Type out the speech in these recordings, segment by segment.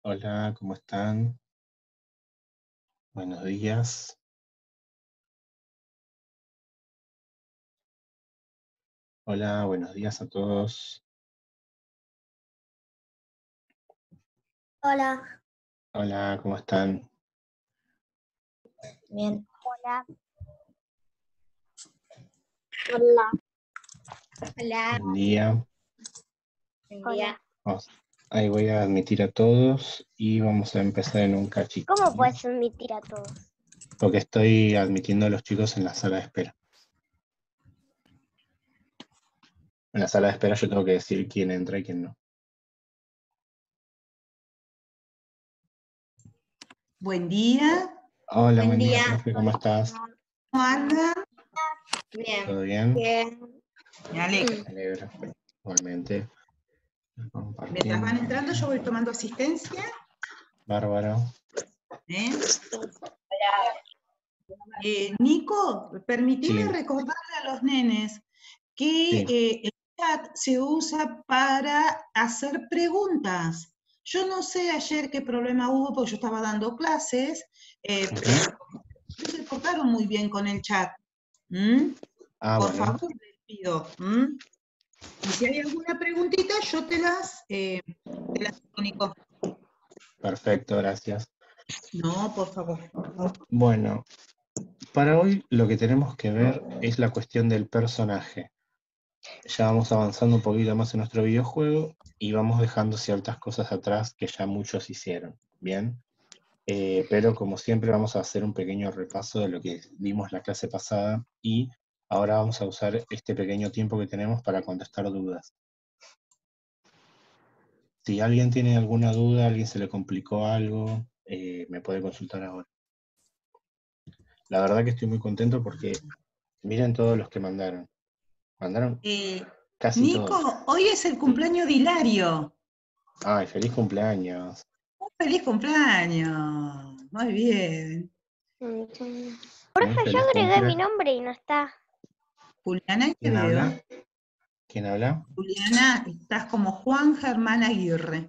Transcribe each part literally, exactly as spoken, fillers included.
Hola, ¿cómo están? Buenos días. Hola, buenos días a todos. Hola. Hola, ¿cómo están? Bien. Hola. Hola. Hola. Buen día. Buen día. Vamos- Ahí voy a admitir a todos y vamos a empezar en un cachito. ¿Cómo ¿no? puedes admitir a todos? Porque estoy admitiendo a los chicos en la sala de espera. En la sala de espera yo tengo que decir quién entra y quién no. Buen día, Hola, Buen buen día, día. profe, ¿cómo estás? ¿cómo andan? Bien. ¿Todo bien? Bien. Me alegro. Me alegro. Igualmente. Mientras Compartiendo. van entrando, yo voy tomando asistencia. Bárbaro. ¿eh? Eh, Nico, permitime Sí, recordarle a los nenes que sí. eh, el chat se usa para hacer preguntas. Yo no sé ayer qué problema hubo porque yo estaba dando clases, eh, Ujú. pero no se portaron muy bien con el chat. ¿Mm? Ah, Por bueno. favor, les pido. ¿Mm? Y si hay alguna preguntita, yo te las, eh, te las comunico. Perfecto, gracias. No, por favor. Bueno, para hoy lo que tenemos que ver es la cuestión del personaje. Ya vamos avanzando un poquito más en nuestro videojuego y vamos dejando ciertas cosas atrás que ya muchos hicieron, ¿bien? Eh, pero como siempre vamos a hacer un pequeño repaso de lo que vimos la clase pasada y ahora vamos a usar este pequeño tiempo que tenemos para contestar dudas. Si alguien tiene alguna duda, a alguien se le complicó algo, eh, me puede consultar ahora. La verdad que estoy muy contento porque miren todos los que mandaron. Mandaron Eh, casi Nico, todos. hoy es el cumpleaños de Hilario. Ay, feliz cumpleaños. Un feliz cumpleaños. Muy bien. Muy Profe, yo feliz agregué mi cumple. nombre y no está. Juliana, ahí te ¿Quién veo. habla? ¿Quién habla? Juliana, estás como Juan Germán Aguirre.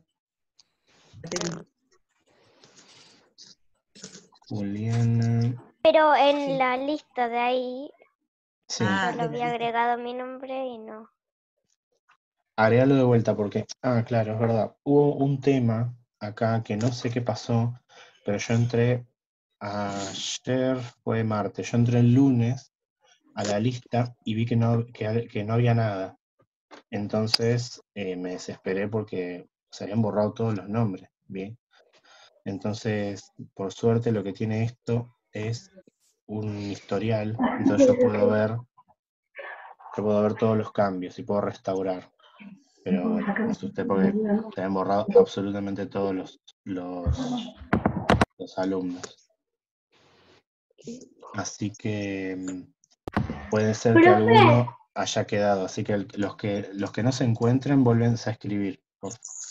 Juliana. Pero en Sí. la lista de ahí Sí. Ah, solo de la había lista. agregado mi nombre y no. Agregalo de vuelta porque. Ah, claro, es verdad. Hubo un tema acá que no sé qué pasó, pero yo entré ayer, fue martes, yo entré el lunes a la lista y vi que no, que, que no había nada. Entonces eh, me desesperé porque se habían borrado todos los nombres. Bien. Entonces, por suerte, lo que tiene esto es un historial. Entonces yo puedo ver, yo puedo ver todos los cambios y puedo restaurar. Pero bueno, me asusté porque se habían borrado absolutamente todos los, los, los alumnos. Así que mm, puede ser que Profe, alguno haya quedado. Así que el- los que los que no se encuentren, vuelven a escribir. Por-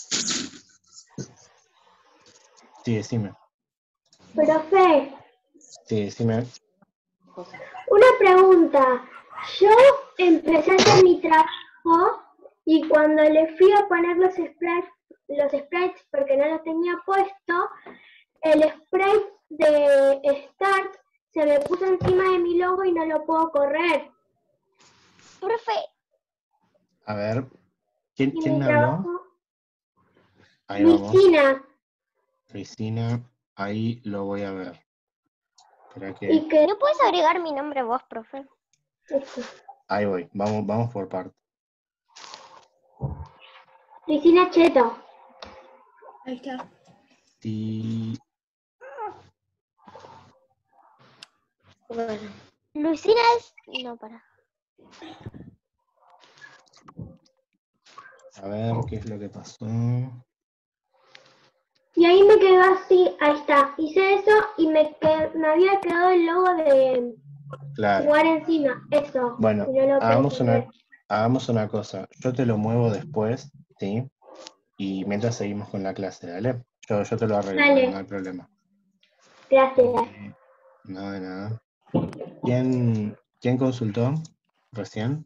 Sí, decime. profe, Sí, decime. una pregunta. Yo empecé a hacer mi trabajo y cuando le fui a poner los sprites, los sprites porque no los tenía puesto, el sprite de Start se me puso encima de mi logo y no lo puedo correr. Profe, A ver, ¿quién, Y quién mi me habló? trabajo, Ahí vamos. Cristina, Cristina, ahí lo voy a ver. Espera que. y que ¿no puedes agregar mi nombre vos, profe? Ahí voy. Vamos, vamos por partes. Cristina Cheto. Ahí está. Sí. Bueno. Luisina es. No, para. A ver qué es lo que pasó. Y ahí me quedó así, ahí está. Hice eso y me, qued, me había quedado el logo de Claro. jugar encima, eso. Bueno, Y no lo hagamos puedo una, correr. hagamos una cosa. Yo te lo muevo después, ¿sí? Y mientras seguimos con la clase, ¿dale? Yo, yo te lo arreglo, no, no Dale, hay problema. gracias. Eh, no, de nada. ¿Quién, quién consultó recién?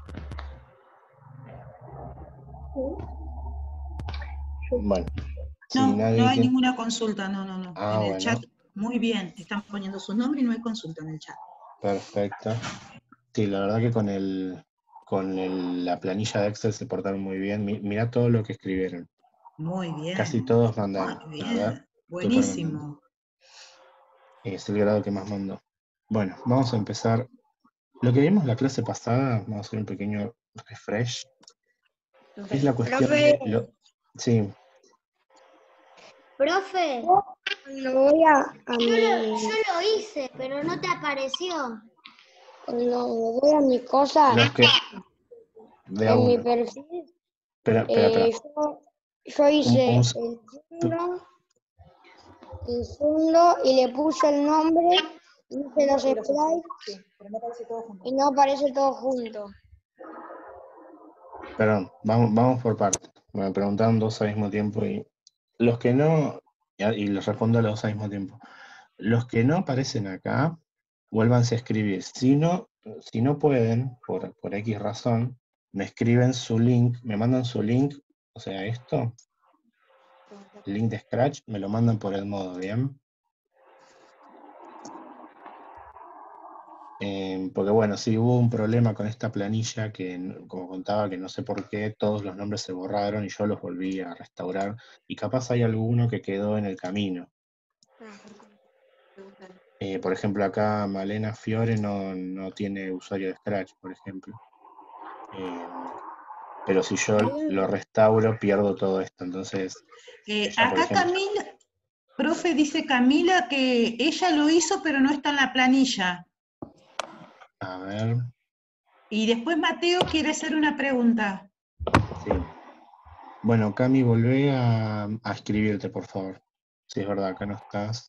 Bueno, Si No, nadie no hay tiene- ninguna consulta, no, no, no. Ah, en el bueno. chat, muy bien, están poniendo sus nombres y no hay consulta en el chat. Perfecto. Sí, la verdad que con el con el- la planilla de Excel se portaron muy bien. Mi- Mirá todo lo que escribieron. Muy bien. Casi todos mandaron, Muy la verdad. bien. Súper contento. Buenísimo. Es el grado que más mandó. Bueno, vamos a empezar. Lo que vimos la clase pasada, vamos a hacer un pequeño refresh. Es la cuestión de... Lo, sí, Profe, Cuando voy a, a yo mi, lo, yo lo hice, pero no te apareció. cuando voy a mi cosa, los que... De a en mi uno. perfil, Espera, espera, espera. eh, yo, yo hice Un- un- el fondo, el fondo y le puse el nombre, hice los sprites y no aparece todo junto. Perdón, vamos, vamos por partes. Me preguntaron dos al mismo tiempo y los que no, y y les respondo a los dos al mismo tiempo. Los que no aparecen acá, vuélvanse a escribir. Si no, si no pueden, por, por X razón, me escriben su link, me mandan su link, o sea, esto, el link de Scratch, me lo mandan por el modo, ¿bien? Eh, porque bueno, sí hubo un problema con esta planilla que, como contaba, que no sé por qué todos los nombres se borraron y yo los volví a restaurar. Y capaz hay alguno que quedó en el camino. Eh, por ejemplo, acá Malena Fiore no, no tiene usuario de Scratch, por ejemplo. Eh, pero si yo lo restauro, pierdo todo esto. Entonces, Eh, ella, por acá ejemplo, Camila, profe, dice Camila que ella lo hizo, pero no está en la planilla. a ver, Y después Mateo quiere hacer una pregunta. sí. Bueno, Cami, volvé a, a escribirte, por favor. Si es verdad, acá no estás.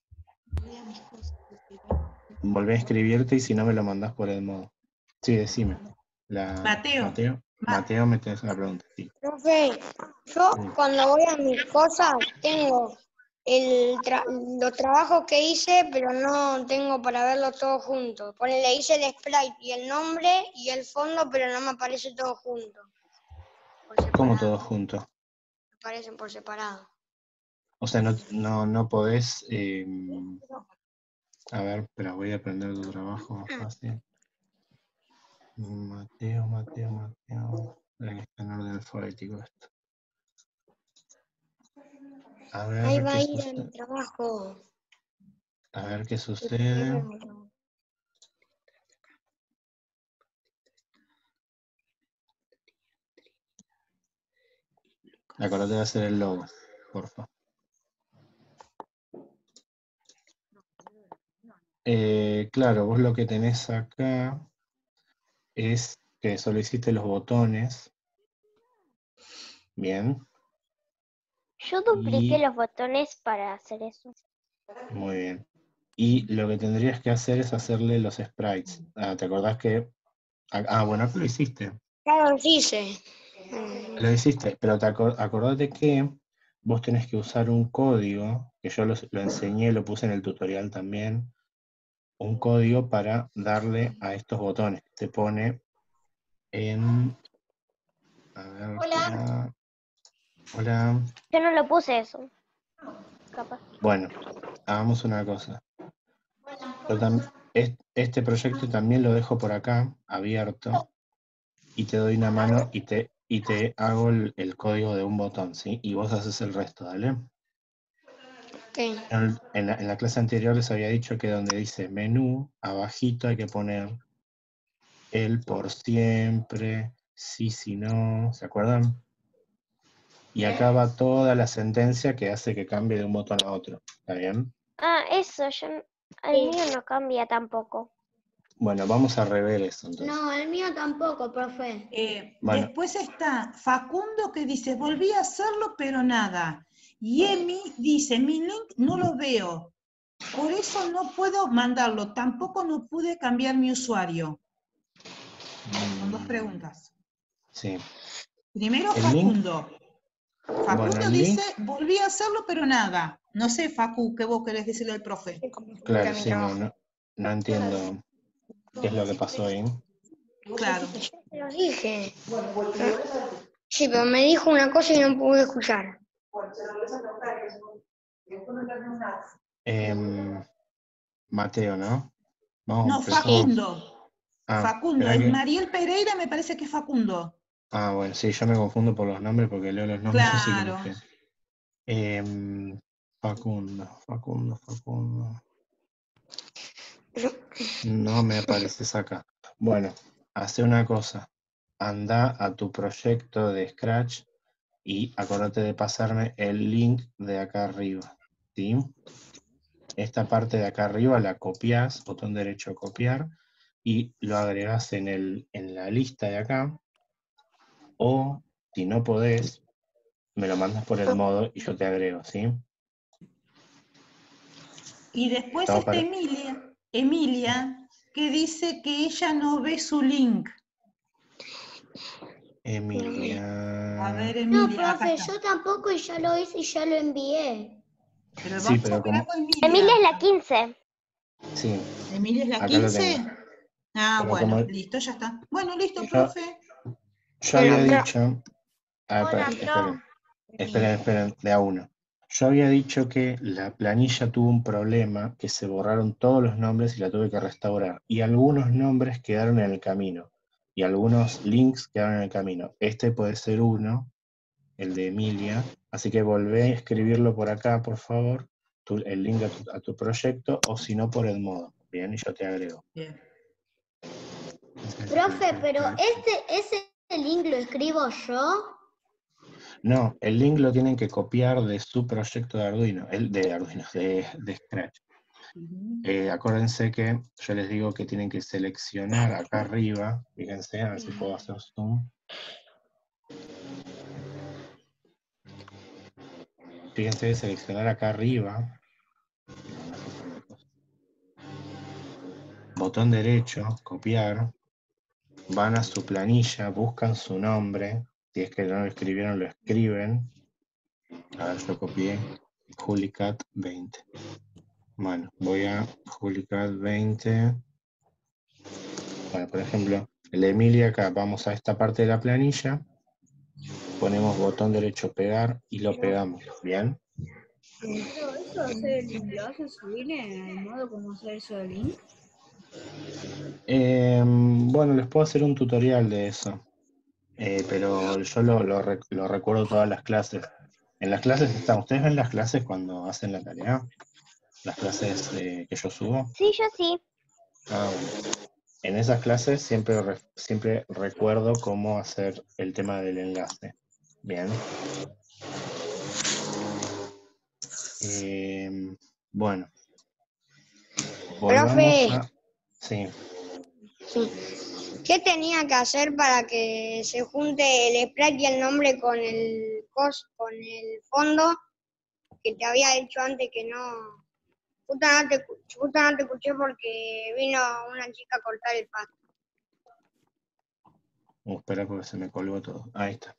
Volvé a escribirte y si no me lo mandás por el modo. Sí, decime. La, Mateo. Mateo, Ma- Mateo, me tenés una pregunta. Sí. Profe, yo Sí. cuando voy a mis cosas tengo el tra- los trabajos que hice, pero no tengo para verlo todo junto. Ponele, hice el sprite y el nombre y el fondo, pero no me aparece todo junto. Por ¿Cómo separado. todos juntos? Me aparecen por separado. O sea, no, no, no podés... eh, a ver, pero voy a aprender tu trabajo más fácil. Mateo, Mateo, Mateo. Espera que está en orden alfabético esto. A ver Ahí va qué a ir a mi sucede. trabajo. A ver qué sucede. Acordate de hacer el logo, porfa. Eh, claro, vos lo que tenés acá es que solo hiciste los botones. Bien. Yo dupliqué Y los botones para hacer eso. muy bien. Y lo que tendrías que hacer es hacerle los sprites. Ah, ¿te acordás que...? Ah, ah, bueno, acá lo hiciste. Claro, dice. Lo hiciste, pero te acor- acordate que vos tenés que usar un código, que yo los- lo enseñé, lo puse en el tutorial también, un código para darle a estos botones. Te pone en... A ver, Hola. espera. Hola. Yo no lo puse eso. Capaz. Bueno, hagamos una cosa. Yo tam- est- este proyecto también lo dejo por acá, abierto, y te doy una mano y te, y te hago el, el código de un botón, ¿sí? Y vos haces el resto, ¿dale? Ok. En, en la, en la clase anterior les había dicho que donde dice menú, abajito hay que poner el por siempre, sí, si no, ¿se acuerdan? Y acá va toda la sentencia que hace que cambie de un botón a otro, ¿está bien? Ah, eso, yo, n- el mío no cambia tampoco. Bueno, vamos a rever eso entonces. No, el mío tampoco, profe. Eh, Bueno. Después está Facundo que dice, volví a hacerlo, pero nada. Y Emi dice, mi link no lo veo. Por eso no puedo mandarlo. Tampoco no pude cambiar mi usuario. Son dos preguntas. Sí. Primero El link, Facundo. Facundo bueno, el dice, link, volví a hacerlo, pero nada. No sé, Facu, ¿qué vos querés decirle al profe? claro, sí, no, no, no entiendo qué es lo que pasó ahí. Claro. Yo te lo dije. Sí, pero me dijo una cosa y no pude escuchar. Em, Mateo, ¿no? Vamos, No, empezamos. Facundo. Ah, Facundo. espera El que- Mariel Pereira me parece que es Facundo. Ah, bueno, sí, yo me confundo por los nombres porque leo los nombres así que no Claro. sé. Em, Facundo, Facundo, Facundo. No me apareces acá. Bueno, hace una cosa. Anda a tu proyecto de Scratch y acordate de pasarme el link de acá arriba. ¿Sí? Esta parte de acá arriba la copias, botón derecho copiar, y lo agregas en, el, en la lista de acá. O, si no podés, me lo mandas por el modo y yo te agrego, ¿sí? Y después Estaba está para- Emilia, Emilia, que dice que ella no ve su link. Emilia. A ver, No, Emilia, acá profe, está. yo tampoco y ya lo hice y ya lo envié. Pero Sí, vamos pero a esperar como- con Emilia. Emilia es la quince. Sí, ¿Emilia es la acá lo quince? tengo. Ah, Pero bueno, como- listo, ya está. Bueno, listo, Yo, profe. yo había dicho. Ah, Hola, esperen, pro. esperen, esperen, esperen, de a uno. Yo había dicho que la planilla tuvo un problema, que se borraron todos los nombres y la tuve que restaurar. Y algunos nombres quedaron en el camino. Y algunos links quedaron en el camino. Este puede ser uno, el de Emilia. Así que volvé a escribirlo por acá, por favor, tu- el link a tu, a tu proyecto, o si no, por el modo. Bien, y yo te agrego. Bien. Profe, pero este, ese link lo escribo yo. No, el link lo tienen que copiar de su proyecto de Arduino, el de Arduino, de, de Scratch. Eh, acuérdense que yo les digo que tienen que seleccionar acá arriba, fíjense, a ver si puedo hacer zoom. Fíjense, seleccionar acá arriba, botón derecho, copiar, van a su planilla, buscan su nombre, si es que no lo escribieron, lo escriben. A ver, yo copié Julicat veinte. Bueno, voy a Julicat veinte. Bueno, por ejemplo, el de Emilia acá, vamos a esta parte de la planilla, ponemos botón derecho pegar y lo pegamos, ¿bien? Pero eso hacer el link, ¿lo vas a subir en el modo como hacer eso del link? Eh, bueno, les puedo hacer un tutorial de eso, eh, pero yo lo, lo, rec- lo recuerdo todas las clases. En las clases están, ¿ustedes ven las clases cuando hacen la tarea? Las clases eh, que yo subo. Sí, yo sí. Ah, bueno. En esas clases siempre, re- siempre recuerdo cómo hacer el tema del enlace. Bien. Eh, bueno. Volvamos Profe. a... Sí. Sí. ¿Qué tenía que hacer para que se junte el sprite y el nombre con el cos, con el fondo? Que te había dicho antes que no. Justo no te, justo no te escuché porque vino una chica a cortar el pasto. Uh, espera porque se me colgó todo. Ahí está.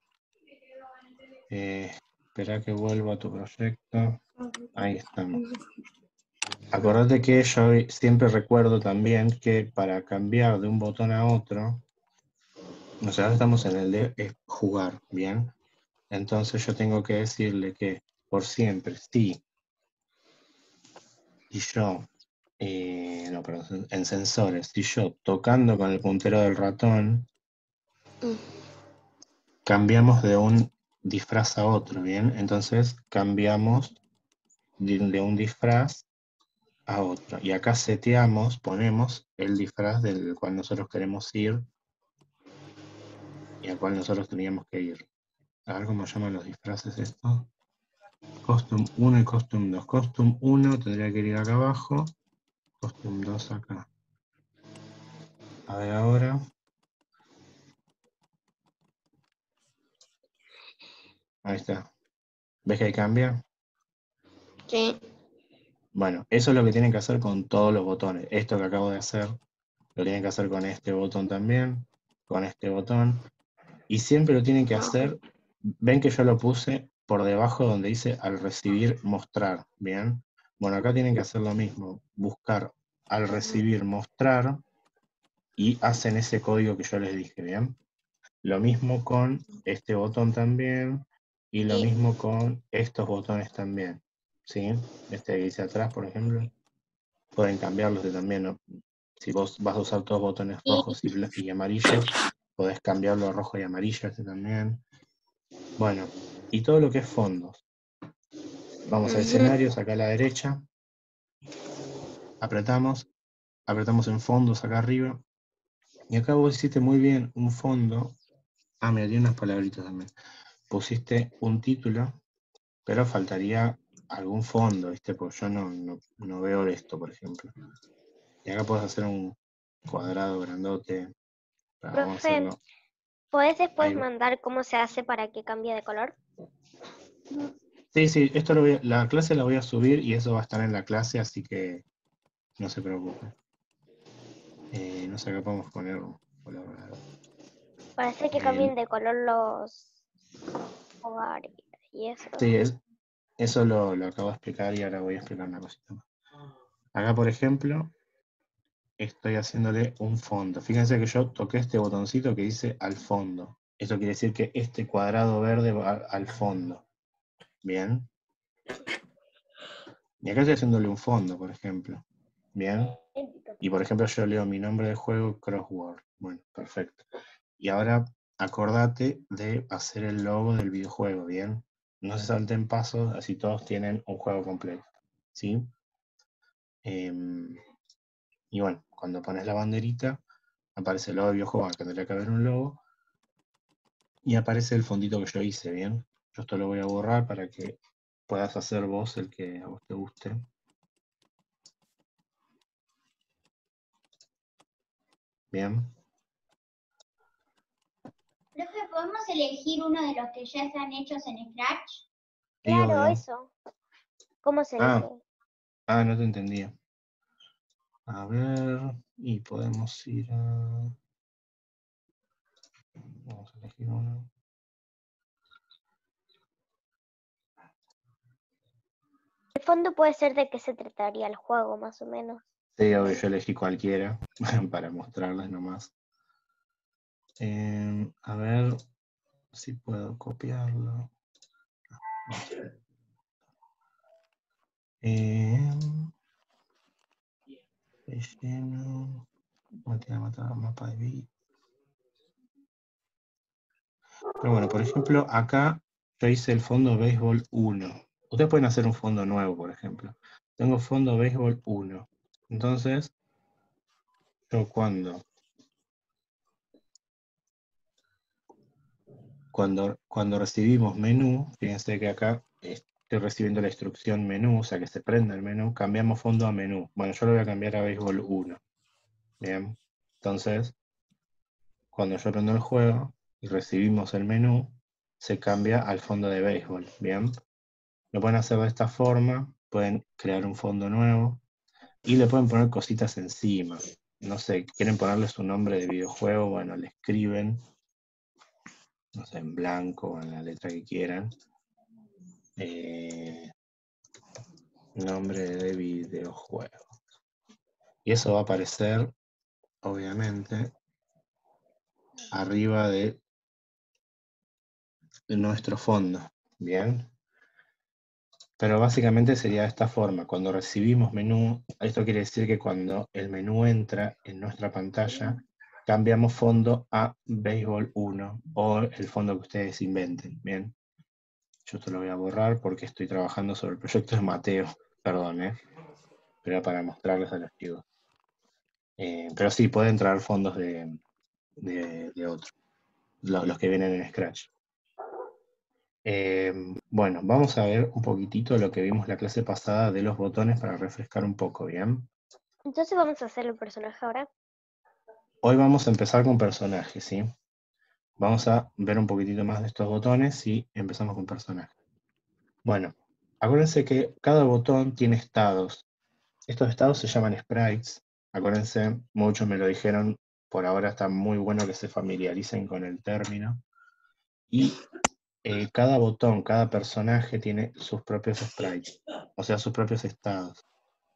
Eh, espera que vuelva a tu proyecto. Ahí estamos. Acordate que yo siempre recuerdo también que para cambiar de un botón a otro, o sea, ahora estamos en el de eh, jugar, ¿bien? Entonces yo tengo que decirle que por siempre, sí, y yo, eh, no, perdón, en sensores, si yo tocando con el puntero del ratón, cambiamos de un disfraz a otro, ¿bien? Entonces cambiamos de, de un disfraz a otro. Y acá seteamos, ponemos el disfraz del cual nosotros queremos ir y al cual nosotros teníamos que ir. A ver cómo llaman los disfraces esto. Costume uno y Costume dos. Costume uno tendría que ir acá abajo. Costume dos acá. A ver ahora. Ahí está. ¿Ves que ahí cambia? Sí. Bueno, eso es lo que tienen que hacer con todos los botones. Esto que acabo de hacer, lo tienen que hacer con este botón también, con este botón. Y siempre lo tienen que hacer, ven que yo lo puse por debajo donde dice al recibir mostrar, ¿bien? Bueno, acá tienen que hacer lo mismo, buscar al recibir mostrar y hacen ese código que yo les dije, ¿bien? Lo mismo con este botón también Y lo Y- mismo con estos botones también, ¿sí? Este que dice atrás, por ejemplo, pueden cambiarlos de también, ¿no? Si vos vas a usar todos botones rojos y, bla- y amarillos, podés cambiarlo a rojo y amarillo este también. Bueno, y todo lo que es fondos. Vamos a Ujú. escenarios, acá a la derecha. Apretamos, apretamos en fondos acá arriba. Y acá vos hiciste muy bien un fondo. Ah, mira, tiene unas palabritas también. Pusiste un título, pero faltaría algún fondo, ¿viste? Porque yo no, no, no veo esto, por ejemplo. Y acá puedes hacer un cuadrado grandote. Ah, vamos a Profe, hacerlo. ¿podés después Ahí va. mandar cómo se hace para que cambie de color? Sí, sí, esto lo voy a- la clase la voy a subir y eso va a estar en la clase, así que no se preocupe. Eh, no sé, acá podemos poner un color raro. Para hacer que Eh, cambien de color los hogares y eso. sí, es- eso lo, lo acabo de explicar y ahora voy a explicar una cosita más. Acá, por ejemplo, estoy haciéndole un fondo. Fíjense que yo toqué este botoncito que dice al fondo. Eso quiere decir que este cuadrado verde va al fondo. Bien. Y acá estoy haciéndole un fondo, por ejemplo. Bien. Y por ejemplo yo leo mi nombre de juego, Crossword. Bueno, perfecto. Y ahora acordate de hacer el logo del videojuego, ¿bien? No se salten pasos, así todos tienen un juego completo. ¿Sí? Em, y bueno, cuando pones la banderita, aparece el logo del videojuego, acá tendría que haber un logo. Y aparece el fondito que yo hice, ¿bien? Yo esto lo voy a borrar para que puedas hacer vos el que a vos te guste. Bien. Profe, ¿podemos elegir uno de los que ya están hechos en Scratch? Sí, Claro, obvio. eso. ¿Cómo se Ah, elige? ah, no te entendía. A ver, y podemos ir a... Vamos a elegir uno. El fondo puede ser de qué se trataría el juego, más o menos. Sí, obvio, yo elegí cualquiera para mostrarles nomás. Eh, a ver si puedo copiarlo. Eh, relleno. Matar, matar, mapa de bit. Pero bueno, por ejemplo, acá yo hice el fondo béisbol uno. Ustedes pueden hacer un fondo nuevo, por ejemplo. Tengo fondo béisbol uno. Entonces, yo cuando, cuando, cuando recibimos menú, fíjense que acá estoy recibiendo la instrucción menú, o sea que se prenda el menú, cambiamos fondo a menú. Bueno, yo lo voy a cambiar a béisbol uno. Bien. Entonces, cuando yo prendo el juego y recibimos el menú, se cambia al fondo de béisbol. Bien. Lo pueden hacer de esta forma, pueden crear un fondo nuevo y le pueden poner cositas encima. No sé, quieren ponerle su nombre de videojuego, bueno, le escriben, no sé, en blanco o en la letra que quieran. Eh, nombre de videojuego. Y eso va a aparecer, obviamente, arriba de nuestro fondo. Bien. Pero básicamente sería de esta forma. Cuando recibimos menú, esto quiere decir que cuando el menú entra en nuestra pantalla, cambiamos fondo a béisbol uno o el fondo que ustedes inventen. Bien. Yo esto lo voy a borrar porque estoy trabajando sobre el proyecto de Mateo. Perdón, ¿eh? Pero era para mostrarles a los chicos. Eh, pero sí, pueden traer fondos de, de, de otro. Lo- los que vienen en Scratch. Eh, bueno, vamos a ver un poquitito lo que vimos la clase pasada de los botones para refrescar un poco, ¿bien? Entonces vamos a hacer el personaje ahora. Hoy vamos a empezar con personajes, ¿sí? Vamos a ver un poquitito más de estos botones y empezamos con personajes. Bueno, acuérdense que cada botón tiene estados. Estos estados se llaman sprites. Acuérdense, muchos me lo dijeron, por ahora está muy bueno que se familiaricen con el término. Y eh, cada botón, cada personaje tiene sus propios sprites, o sea, sus propios estados.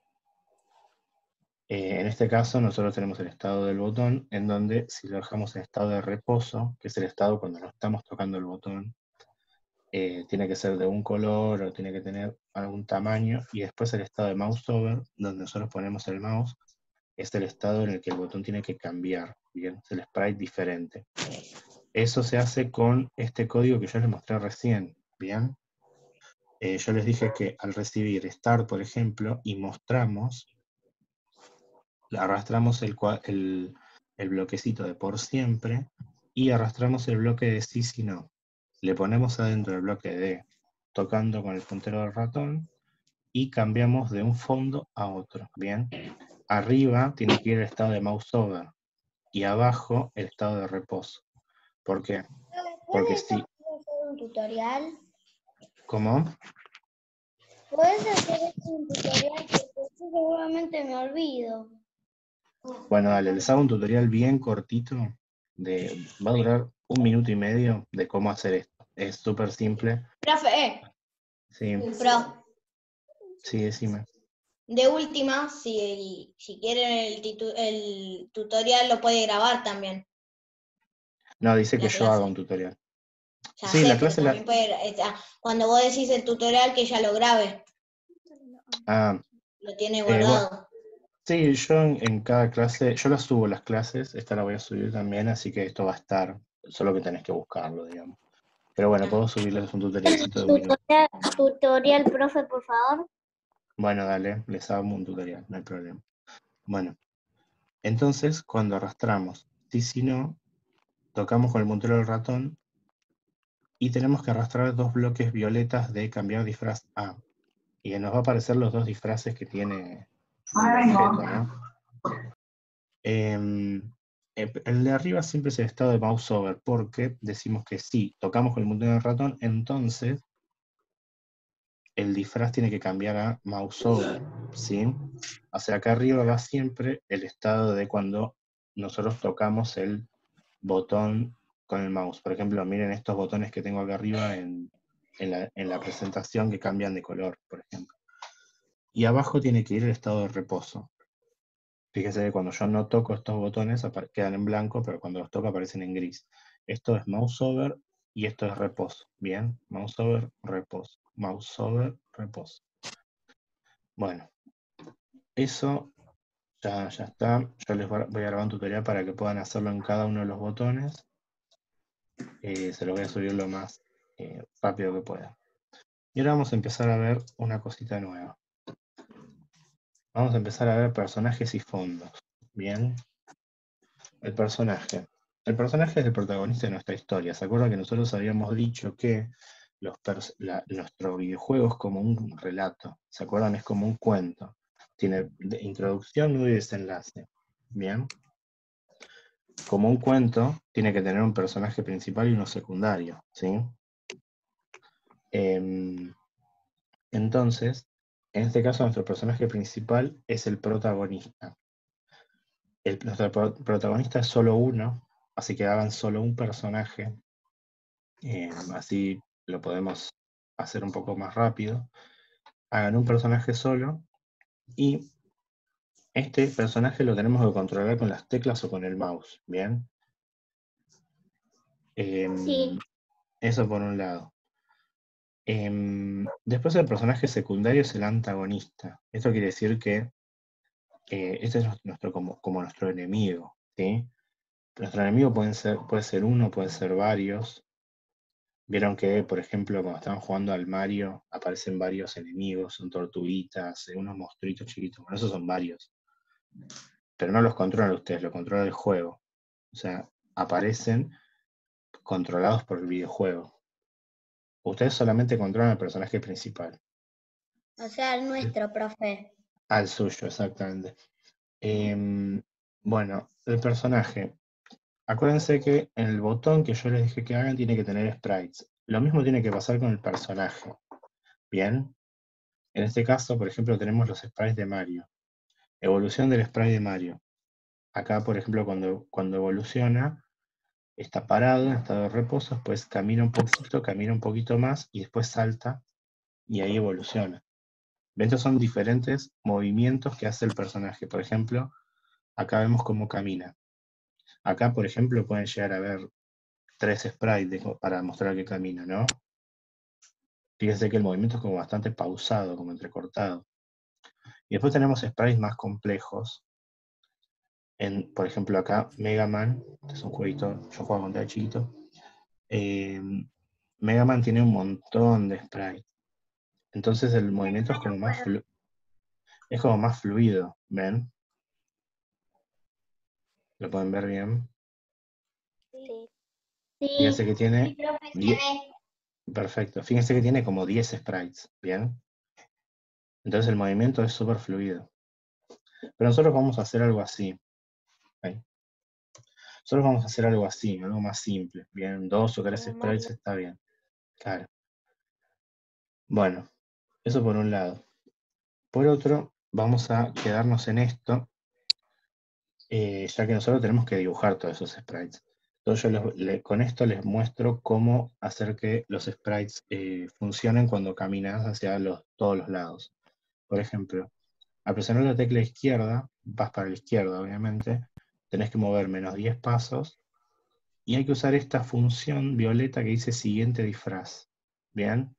Eh, en este caso nosotros tenemos el estado del botón, en donde si lo dejamos en estado de reposo, que es el estado cuando no estamos tocando el botón, eh, tiene que ser de un color o tiene que tener algún tamaño, y después el estado de mouse over, donde nosotros ponemos el mouse, es el estado en el que el botón tiene que cambiar, ¿bien? Es el sprite diferente. Eso se hace con este código que yo les mostré recién, ¿bien? Eh, yo les dije que al recibir start, por ejemplo, y mostramos, arrastramos el, el, el bloquecito de por siempre, y arrastramos el bloque de sí, si no. Le ponemos adentro el bloque de tocando con el puntero del ratón, y cambiamos de un fondo a otro, ¿bien? Arriba tiene que ir el estado de mouse over, y abajo el estado de reposo. ¿Por qué? Porque si... un tutorial? ¿Cómo? ¿Puedes hacer un tutorial? Porque seguramente me olvido. Bueno, dale, les hago un tutorial bien cortito, de, va a durar un minuto y medio de cómo hacer esto. Es súper simple. Profe, Sí, pro, sí, decime. de última, si, si quieren el, titu- el tutorial lo puede grabar también. No, dice La que yo clase. haga un tutorial. Ya Sí, sé, la pero clase la... también puede, eh, cuando vos decís el tutorial que ya lo grabe, Ah, lo tiene eh, guardado. bueno, sí, yo en, en cada clase, yo las subo las clases, esta la voy a subir también, así que esto va a estar, solo que tenés que buscarlo, digamos. Pero bueno, puedo subirles un tutorialcito de un minuto. Tutorial, tutorial, profe, por favor. Bueno, dale, les hago un tutorial, no hay problema. Bueno, entonces cuando arrastramos, sí, si no, tocamos con el puntero del ratón y tenemos que arrastrar dos bloques violetas de cambiar disfraz A. Y nos va a aparecer los dos disfraces que tiene el objeto, ¿no? Eh, el de arriba siempre es el estado de mouse over, porque decimos que si tocamos con el puntero del ratón, entonces el disfraz tiene que cambiar a mouse over, ¿sí? O sea, acá arriba va siempre el estado de cuando nosotros tocamos el botón con el mouse. Por ejemplo, miren estos botones que tengo acá arriba en, en, la, en la presentación que cambian de color, por ejemplo. Y abajo tiene que ir el estado de reposo. Fíjese que cuando yo no toco estos botones quedan en blanco, pero cuando los toco aparecen en gris. Esto es mouse over y esto es reposo. Bien, mouse over, reposo. Mouse over, reposo. Bueno, eso ya, ya está. Yo les voy a grabar un tutorial para que puedan hacerlo en cada uno de los botones. Eh, se lo voy a subir lo más eh, rápido que pueda. Y ahora vamos a empezar a ver una cosita nueva. Vamos a empezar a ver personajes y fondos. Bien. El personaje. El personaje es el protagonista de nuestra historia. ¿Se acuerdan que nosotros habíamos dicho que los la, nuestro videojuego es como un relato? ¿Se acuerdan? Es como un cuento. Tiene de introducción, nudo y desenlace. Bien. Como un cuento, tiene que tener un personaje principal y uno secundario. ¿Sí? Eh, entonces, en este caso, nuestro personaje principal es el protagonista. El, nuestro pro protagonista es solo uno, así que hagan solo un personaje. Eh, así lo podemos hacer un poco más rápido. Hagan un personaje solo y este personaje lo tenemos que controlar con las teclas o con el mouse, ¿bien? Eh, Sí. Eso por un lado. Eh, después el personaje secundario es el antagonista. Esto quiere decir que eh, este es nuestro, como, como nuestro enemigo, ¿sí? Nuestro enemigo pueden ser, puede ser uno, puede ser varios. Vieron que, por ejemplo, cuando estaban jugando al Mario, aparecen varios enemigos, son tortuguitas, unos monstruitos chiquitos, bueno, esos son varios. Pero no los controlan ustedes, lo controla el juego. O sea, aparecen controlados por el videojuego. Ustedes solamente controlan al personaje principal. O sea, el nuestro, profe. Al suyo, exactamente. Eh, bueno, el personaje. Acuérdense que en el botón que yo les dije que hagan tiene que tener sprites. Lo mismo tiene que pasar con el personaje. Bien. En este caso, por ejemplo, tenemos los sprites de Mario. Evolución del sprite de Mario. Acá, por ejemplo, cuando, cuando evoluciona, está parado en estado de reposo, después camina un poquito, camina un poquito más y después salta y ahí evoluciona. Estos son diferentes movimientos que hace el personaje. Por ejemplo, acá vemos cómo camina. Acá, por ejemplo, pueden llegar a ver tres sprites de, para mostrar que camina, ¿no? Fíjense que el movimiento es como bastante pausado, como entrecortado. Y después tenemos sprites más complejos. En, por ejemplo, acá, Mega Man, este es un jueguito, yo jugaba cuando era chiquito. Eh, Mega Man tiene un montón de sprites. Entonces el movimiento es como más flu- es como más fluido, ¿ven? ¿Lo pueden ver bien? Sí. Fíjense que tiene Sí, profe, se die- ve. perfecto. Fíjense que tiene como diez sprites, ¿bien? Entonces el movimiento es súper fluido. Pero nosotros vamos a hacer algo así. ¿ok? Nosotros vamos a hacer algo así, algo más simple. Bien, dos o tres Como sprites Mario. está bien. Claro. Bueno, eso por un lado. Por otro, vamos a quedarnos en esto, eh, ya que nosotros tenemos que dibujar todos esos sprites. Entonces yo les- le- con esto les muestro cómo hacer que los sprites eh, funcionen cuando caminas hacia los, todos los lados. Por ejemplo, al presionar la tecla izquierda, vas para la izquierda obviamente, tenés que mover menos diez pasos, y hay que usar esta función violeta que dice siguiente disfraz. ¿Bien?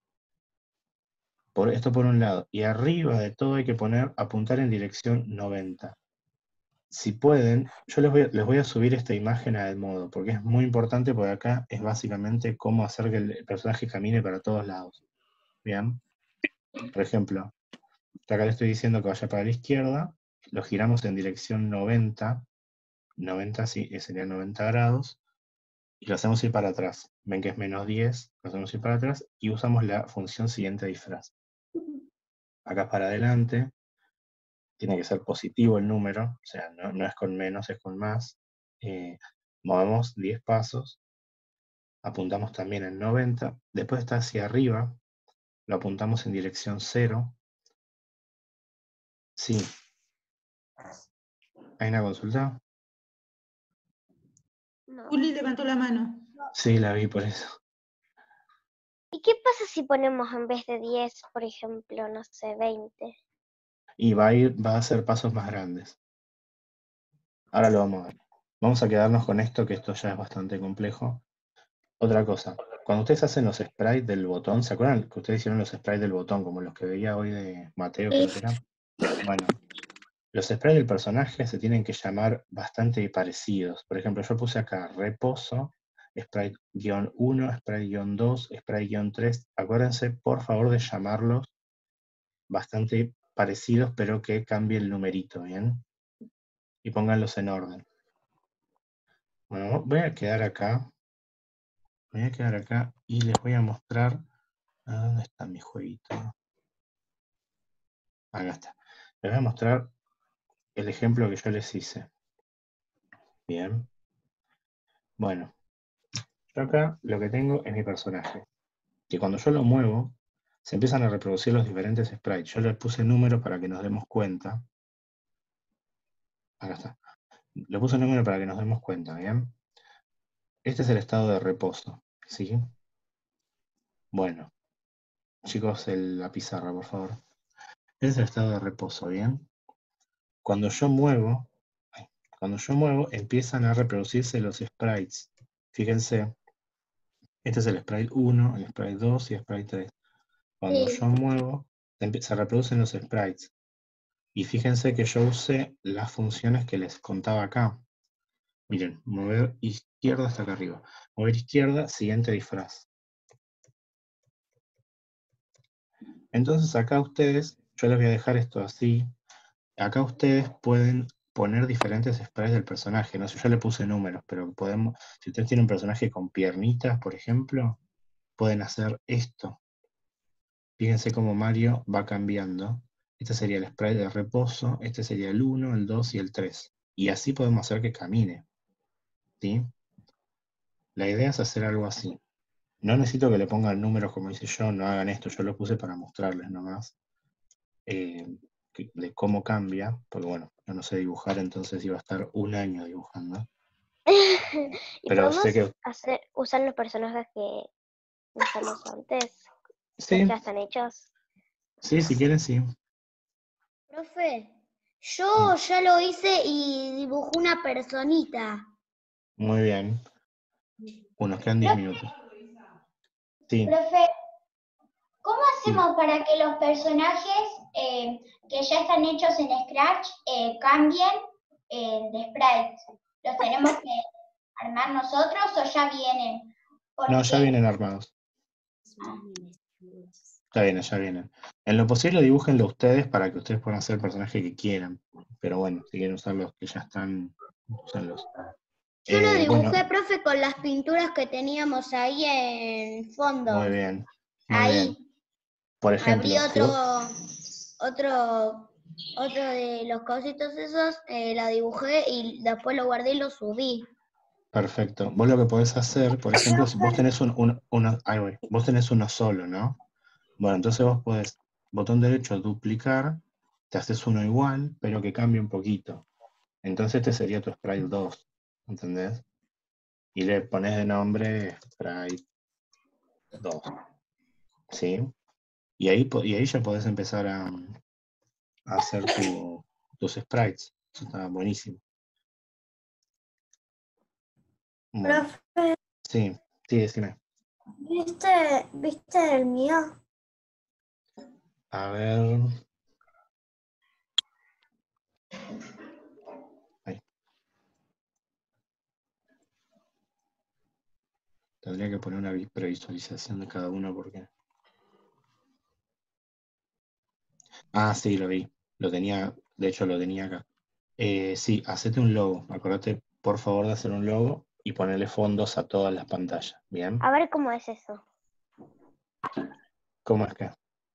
Por, esto por un lado. Y arriba de todo hay que poner apuntar en dirección noventa. Si pueden, yo les voy, a, les voy a subir esta imagen a Edmodo, porque es muy importante, porque acá es básicamente cómo hacer que el personaje camine para todos lados. ¿Bien? Por ejemplo, acá le estoy diciendo que vaya para la izquierda, lo giramos en dirección noventa, noventa sí, sería noventa grados, y lo hacemos ir para atrás. Ven que es menos diez, lo hacemos ir para atrás, y usamos la función siguiente disfraz. Acá para adelante, tiene que ser positivo el número, o sea, no, no es con menos, es con más. Eh, movemos diez pasos, apuntamos también en noventa, después está hacia arriba, lo apuntamos en dirección cero. Sí. ¿Hay una consulta? No. Juli levantó la mano. Sí, la vi por eso. ¿Y qué pasa si ponemos en vez de diez, por ejemplo, no sé, veinte? Y va a ir, va a hacer pasos más grandes. Ahora lo vamos a ver. Vamos a quedarnos con esto, que esto ya es bastante complejo. Otra cosa, cuando ustedes hacen los sprites del botón, ¿se acuerdan que ustedes hicieron los sprites del botón, como los que veía hoy de Mateo, creo que era? Bueno, los sprites del personaje se tienen que llamar bastante parecidos. Por ejemplo, yo puse acá reposo, sprite uno, sprite dos, sprite tres. Acuérdense, por favor, de llamarlos bastante parecidos, pero que cambie el numerito, ¿bien? Y pónganlos en orden. Bueno, voy a quedar acá. Me voy a quedar acá y les voy a mostrar. ¿A dónde está mi jueguito? Acá está. Les voy a mostrar el ejemplo que yo les hice. Bien. Bueno, yo acá lo que tengo es mi personaje. Que cuando yo lo muevo, se empiezan a reproducir los diferentes sprites. Yo les puse números para que nos demos cuenta. Acá está. Le puse número para que nos demos cuenta, ¿bien? Este es el estado de reposo, ¿sí? Bueno, chicos, el- la pizarra, por favor. Este es el estado de reposo, ¿bien? Cuando yo muevo, ay, cuando yo muevo, empiezan a reproducirse los sprites. Fíjense, este es el sprite uno, el sprite dos y el sprite tres. Cuando Sí. yo muevo, empie- se reproducen los sprites. Y fíjense que yo usé las funciones que les contaba acá. Miren, mover izquierda hasta acá arriba. Mover izquierda, siguiente disfraz. Entonces acá ustedes, yo les voy a dejar esto así. Acá ustedes pueden poner diferentes sprites del personaje. No sé, yo le puse números, pero podemos, si ustedes tienen un personaje con piernitas, por ejemplo, pueden hacer esto. Fíjense cómo Mario va cambiando. Este sería el sprite de reposo, este sería el uno, el dos y el tres. Y así podemos hacer que camine. ¿Sí? La idea es hacer algo así. No necesito que le pongan números como hice yo, no hagan esto, yo lo puse para mostrarles nomás eh, que- de cómo cambia, porque bueno, yo no sé dibujar, entonces iba a estar un año dibujando. Y Pero podemos sé que hacer, usar los personajes que usamos antes, que sí, ya están hechos. sí, si quieren, sí. Profe, yo ya lo hice y dibujé una personita. Muy bien. Bueno, nos quedan diez minutos. Sí, Profe, hacemos para que los personajes eh, que ya están hechos en Scratch eh, cambien eh, de sprites? ¿Los tenemos que armar nosotros o ya vienen? Porque... No, ya vienen armados. Ah. Ya vienen, ya vienen. En lo posible dibújenlo ustedes para que ustedes puedan hacer el personaje que quieran. Pero bueno, si quieren usar los que ya están, úsenlos. Yo lo Eh, dibujé, bueno, profe, con las pinturas que teníamos ahí en fondo. muy bien, muy Ahí. bien. Por ejemplo, Abrí si otro, vos- otro, otro de los cositos esos, eh, lo dibujé y después lo guardé y lo subí. perfecto. Vos lo que podés hacer, por ejemplo, si vos tenés un, un- uno, ahí voy. Vos tenés uno solo, ¿no? Bueno, entonces vos podés, botón derecho, duplicar, te haces uno igual, pero que cambie un poquito. Entonces este sería tu sprite dos, ¿entendés? Y le pones de nombre sprite dos, ¿sí? Y ahí, po- y ahí ya podés empezar a, a hacer tu- tus sprites. Eso está buenísimo. Bueno, Profe, sí, sí, decime. ¿viste, viste el mío? A ver. Ahí. Tendría que poner una vi- previsualización de cada uno porque... Ah, sí, lo vi. Lo tenía, de hecho lo tenía acá. Eh, sí, hacete un logo. Acordate, por favor, de hacer un logo y ponerle fondos a todas las pantallas. ¿Bien? A ver cómo es eso. ¿Cómo es que?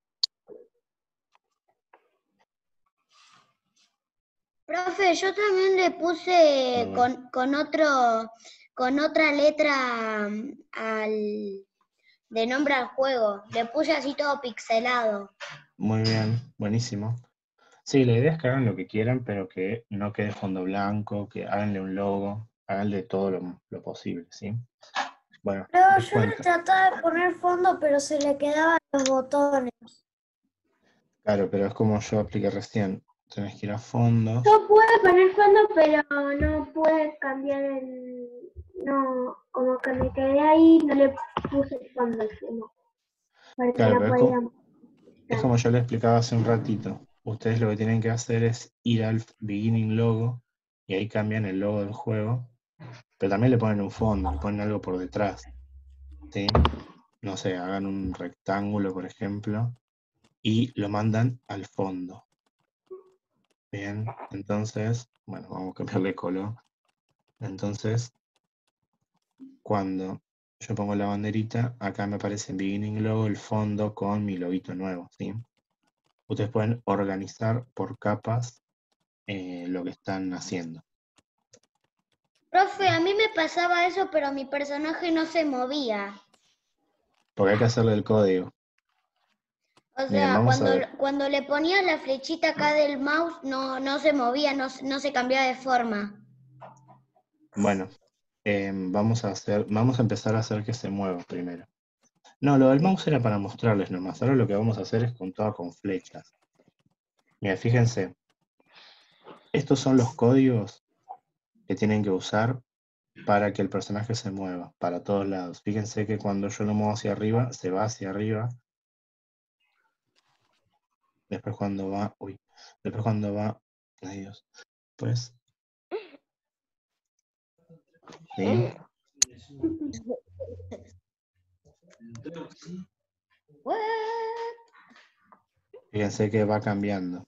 Profe, yo también le puse Muy con, con otro, con otra letra mm, al de nombre al juego. Le puse así todo pixelado. Muy bien, buenísimo. Sí, la idea es que hagan lo que quieran, pero que no quede fondo blanco, que háganle un logo, háganle todo lo, lo posible, ¿sí? Bueno, Pero les yo le cuento. trataba de poner fondo, pero se le quedaban los botones. Claro, pero es como yo apliqué recién. Tenés que ir a fondos. Yo pude poner fondo, pero no pude cambiar el... No, como que me quedé ahí, no le puse el fondo encima. Para que Claro, no pero es como, podíamos... es como yo les explicaba hace un ratito. Ustedes lo que tienen que hacer es ir al beginning logo y ahí cambian el logo del juego, pero también le ponen un fondo, le ponen algo por detrás, ¿sí? No sé, hagan un rectángulo, por ejemplo, y lo mandan al fondo. Bien, entonces, bueno, vamos a cambiarle color. Entonces, cuando yo pongo la banderita, acá me aparece en beginning logo el fondo con mi loguito nuevo, ¿sí? Ustedes pueden organizar por capas eh, lo que están haciendo. Profe, a mí me pasaba eso, pero mi personaje no se movía. Porque hay que hacerle el código. O Miren, sea, vamos a cuando, ver. cuando le ponía la flechita acá del mouse, no, no se movía, no, no se cambiaba de forma. Bueno, eh, vamos a hacer, vamos a empezar a hacer que se mueva primero. No, lo del mouse era para mostrarles nomás. Ahora lo que vamos a hacer es con todo con flechas. Mira, fíjense. Estos son los códigos que tienen que usar para que el personaje se mueva para todos lados. Fíjense que cuando yo lo muevo hacia arriba, se va hacia arriba. Después cuando va, uy, después cuando va, ay Dios, pues, ¿sí? Fíjense que va cambiando.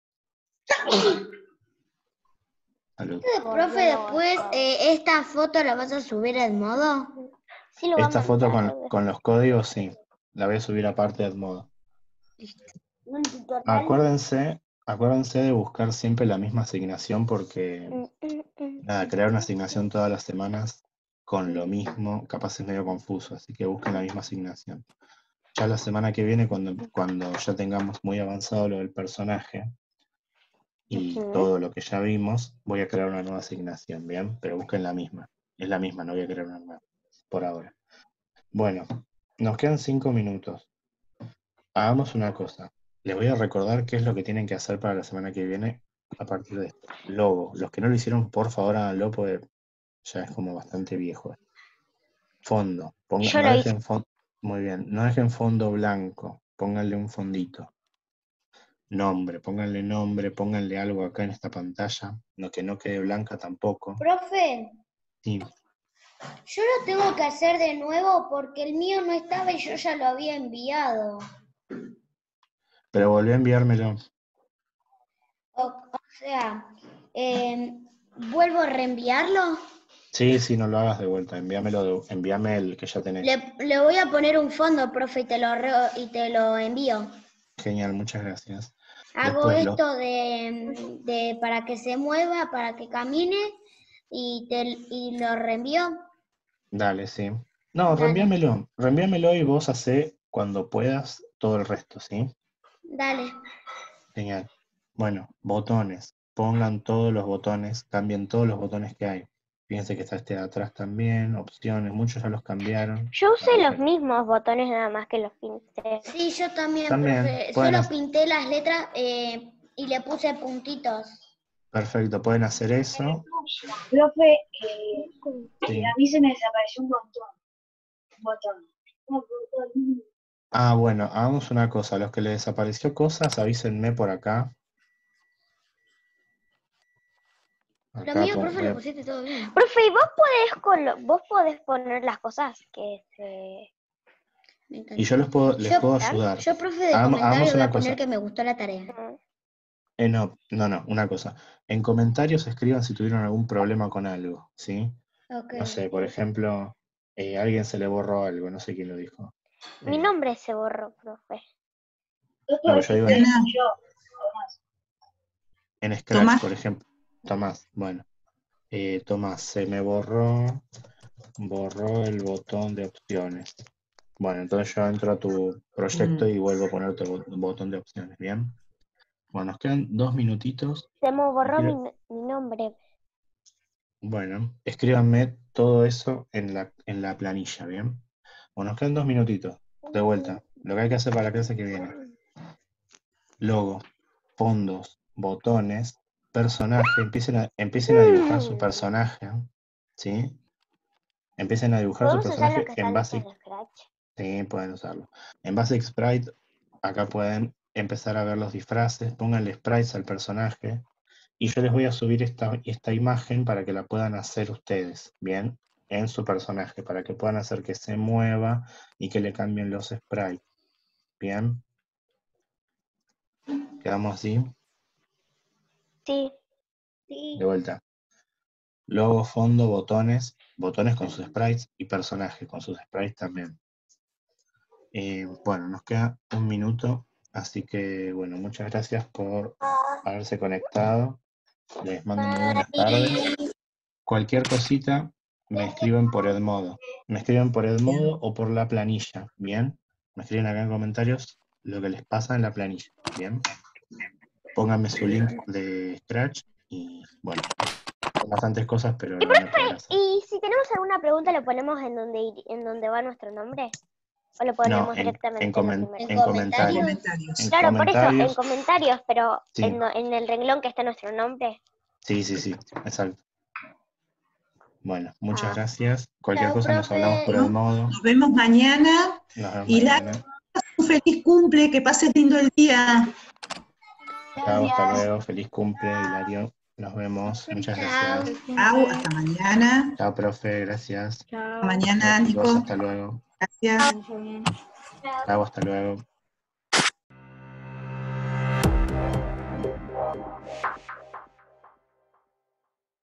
Salud. Profe, después, eh, ¿esta foto la vas a subir al modo? Sí, lo va a Esta foto mandar. con, con los códigos, sí. La voy a subir aparte de modo. Un tutorial. Acuérdense, acuérdense de buscar siempre la misma asignación porque, Mm, mm, mm. nada, crear una asignación todas las semanas con lo mismo, capaz es medio confuso, así que busquen la misma asignación. Ya la semana que viene, cuando, cuando ya tengamos muy avanzado lo del personaje y Ujú. todo lo que ya vimos, voy a crear una nueva asignación, ¿bien? Pero busquen la misma. Es la misma, no voy a crear una nueva, por ahora. Bueno, nos quedan cinco minutos. Hagamos una cosa. Les voy a recordar qué es lo que tienen que hacer para la semana que viene a partir de esto. Logo. Los que no lo hicieron, por favor, háganlo porque ya es como bastante viejo. Fondo. Ponga- Yo no lo hice. dejen fondo. Muy bien. No dejen fondo blanco. pónganle un fondito. Nombre, pónganle nombre, pónganle algo acá en esta pantalla, no que no quede blanca tampoco. Profe, Sí, yo lo tengo que hacer de nuevo porque el mío no estaba y yo ya lo había enviado. pero volví a enviármelo. O, o sea, eh, ¿vuelvo a reenviarlo? Sí, sí, no lo hagas de vuelta, envíamelo de, envíame el que ya tenés. Le, le voy a poner un fondo, profe, y te lo, re- y te lo envío. Genial, muchas gracias. Hago Después lo- esto de, de para que se mueva, para que camine y, te, y lo reenvío. Dale, sí. No, Dale. reenvíamelo, reenvíamelo y vos hacé cuando puedas todo el resto, ¿sí? Dale. Genial. Bueno, botones. Pongan todos los botones, cambien todos los botones que hay. Fíjense que está este de atrás también, opciones, muchos ya los cambiaron. Yo usé los mismos botones nada más que los pinté. Sí, yo también, También, profe. pueden Solo hacer- pinté las letras eh, y le puse puntitos. Perfecto, pueden hacer eso. Profe, eh, Sí. a mí se me desapareció un botón. Un botón. Un botón. Ah, bueno, hagamos una cosa. A los que les desapareció cosas, avísenme por acá. Lo Acá mío, pon- profe, voy lo a- pusiste todo bien. Profe, ¿y vos podés, colo- vos podés poner las cosas que se... Me encanta. Y yo los puedo, les Yo- puedo ayudar. Yo, profe, de Hagamos- comentario hagamos voy una a poner cosa. que me gustó la tarea. Eh, no, no, no, una cosa. En comentarios escriban si tuvieron algún problema con algo, ¿sí? Ok. No sé, por ejemplo, eh, a alguien se le borró algo, no sé quién lo dijo. Mi Eh, nombre se borró, profe. no, yo digo en, Ana, en Scratch, Tomás. por ejemplo. Tomás, bueno. Eh, Tomás, se me borró, borró el botón de opciones. Bueno, entonces yo entro a tu proyecto Mm. y vuelvo a poner tu bot- botón de opciones, ¿bien? Bueno, nos quedan dos minutitos. Se me borró mi, Quiero- mi nombre. Bueno, escríbanme todo eso en la, en la planilla, ¿bien? Bueno, nos quedan dos minutitos. De vuelta, lo que hay que hacer para la clase que viene. Logo, fondos, botones, personaje. Empiecen a, empiecen a dibujar su personaje, ¿sí? Empiecen a dibujar su ¿Podemos usar los personaje que en están hechos Basic. de Scratch? Sí, pueden usarlo. En Basic Sprite, acá pueden empezar a ver los disfraces. Pónganle sprites al personaje. Y yo les voy a subir esta, esta imagen para que la puedan hacer ustedes, ¿bien? En su personaje, para que puedan hacer que se mueva y que le cambien los sprites. ¿Bien? ¿Quedamos así? Sí. De vuelta. Logo, fondo, botones, botones con sus sprites y personaje con sus sprites también. Eh, bueno, nos queda un minuto, así que bueno, muchas gracias por haberse conectado. Les mando muy buenas tardes. Cualquier cosita me escriben por Edmodo. Me escriben por Edmodo o por la planilla, ¿bien? Me escriben acá en comentarios lo que les pasa en la planilla, ¿bien? Pónganme su link de Scratch y bueno, son bastantes cosas, pero lo van a poder hacer. Y si tenemos alguna pregunta, ¿lo ponemos en donde, ir- en donde va nuestro nombre? ¿O lo ponemos No, en, directamente en, en, lo comen- primero? en comentarios. Comentarios. En Claro, por eso, en comentarios. comentarios, pero Sí. en, do- en el renglón que está nuestro nombre. Sí, sí, sí, exacto. Bueno, muchas Ah. gracias. Cualquier Chao, cosa nos profe. hablamos por el modo. Nos vemos mañana. Nos vemos Y la- mañana. Un feliz cumple, que pases lindo el día. Chao, hasta luego. Feliz cumple, Hilario. Nos vemos. Muchas Chao. gracias. Chau, hasta mañana. Chao, profe. Gracias. Chao. Hasta mañana, Chao, chicos. Nico. Hasta luego. Gracias. Mucho bien. Chao, hasta luego.